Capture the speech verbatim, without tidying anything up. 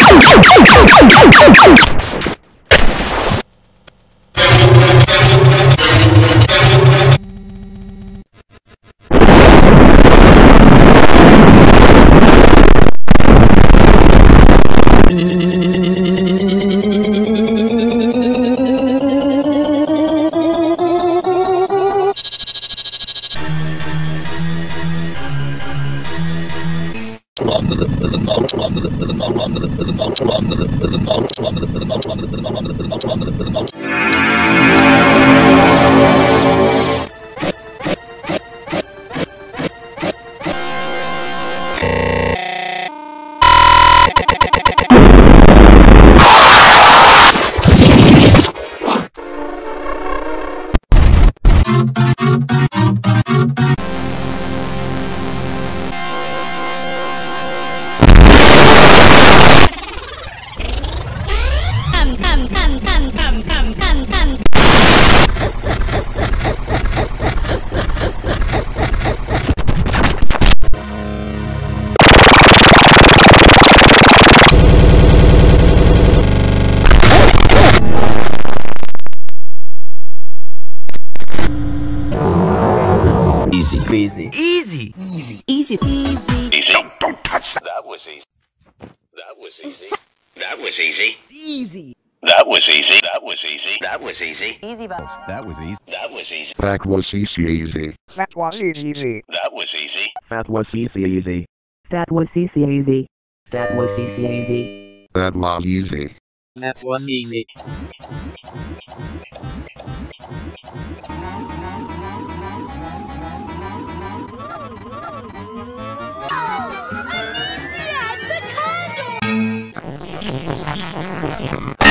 Easy. Easy. Easy. Easy. Easy. Easy. Easy. Don't, don't touch that. That was easy. That was easy. That was easy. Easy. That was easy. That was easy. That was easy. Easy button. That was easy. That was easy. That was easy easy. That was easy. That was easy. That was easy easy. That was easy easy. That was easy easy. That was easy. That was easy. Oh, Alicia and the condom!